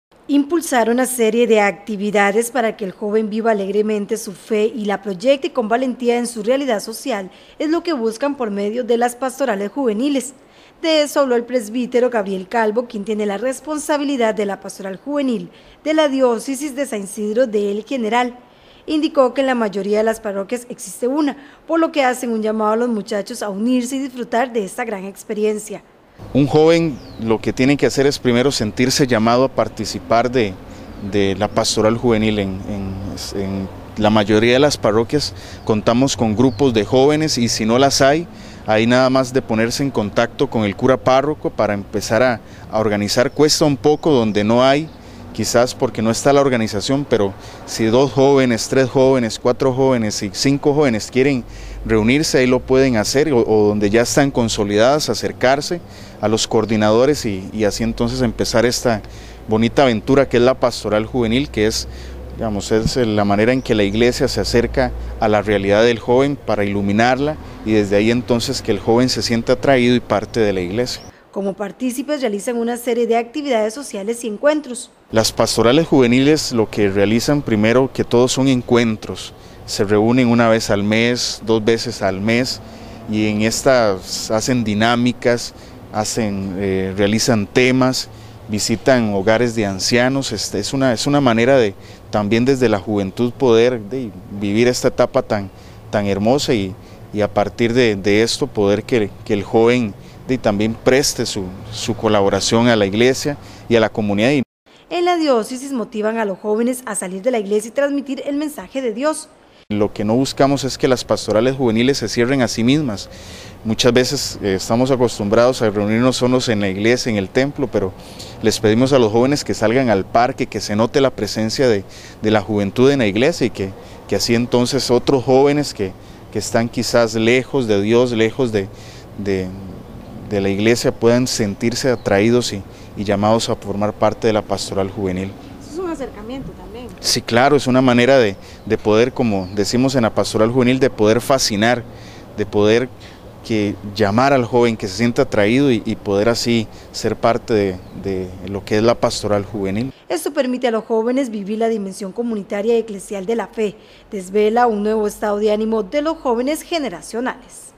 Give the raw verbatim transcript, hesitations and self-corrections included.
Impulsar una serie de actividades para que el joven viva alegremente su fe y la proyecte con valentía en su realidad social es lo que buscan por medio de las pastorales juveniles. De eso habló el presbítero Gabriel Calvo, quien tiene la responsabilidad de la pastoral juvenil de la diócesis de San Isidro de El General. Indicó que en la mayoría de las parroquias existe una, por lo que hacen un llamado a los muchachos a unirse y disfrutar de esta gran experiencia. Un joven lo que tiene que hacer es primero sentirse llamado a participar de, de la pastoral juvenil. En, en, en la mayoría de las parroquias contamos con grupos de jóvenes y si no las hay, hay nada más de ponerse en contacto con el cura párroco para empezar a, a organizar. Cuesta un poco donde no hay, quizás porque no está la organización, pero si dos jóvenes, tres jóvenes, cuatro jóvenes y cinco jóvenes quieren reunirse, ahí lo pueden hacer, o, o donde ya están consolidadas, acercarse a los coordinadores y, y así entonces empezar esta bonita aventura que es la pastoral juvenil, que es, digamos, es la manera en que la iglesia se acerca a la realidad del joven para iluminarla y desde ahí entonces que el joven se sienta atraído y parte de la iglesia. Como partícipes realizan una serie de actividades sociales y encuentros. Las pastorales juveniles lo que realizan primero que todo son encuentros, se reúnen una vez al mes, dos veces al mes y en estas hacen dinámicas, hacen, eh, realizan temas, visitan hogares de ancianos. Este, es, una, es una manera de también desde la juventud poder de, vivir esta etapa tan, tan hermosa y, y a partir de, de esto poder que, que el joven y también preste su, su colaboración a la iglesia y a la comunidad. En la diócesis motivan a los jóvenes a salir de la iglesia y transmitir el mensaje de Dios. Lo que no buscamos es que las pastorales juveniles se cierren a sí mismas. Muchas veces eh, estamos acostumbrados a reunirnos solos en la iglesia, en el templo, pero les pedimos a los jóvenes que salgan al parque, que se note la presencia de, de la juventud en la iglesia y que, que así entonces otros jóvenes que, que están quizás lejos de Dios, lejos de, de de la iglesia puedan sentirse atraídos y, y llamados a formar parte de la pastoral juvenil. Eso es un acercamiento también. Sí, claro, es una manera de, de poder, como decimos en la pastoral juvenil, de poder fascinar, de poder que llamar al joven que se sienta atraído y, y poder así ser parte de, de lo que es la pastoral juvenil. Esto permite a los jóvenes vivir la dimensión comunitaria y eclesial de la fe, desvela un nuevo estado de ánimo de los jóvenes generacionales.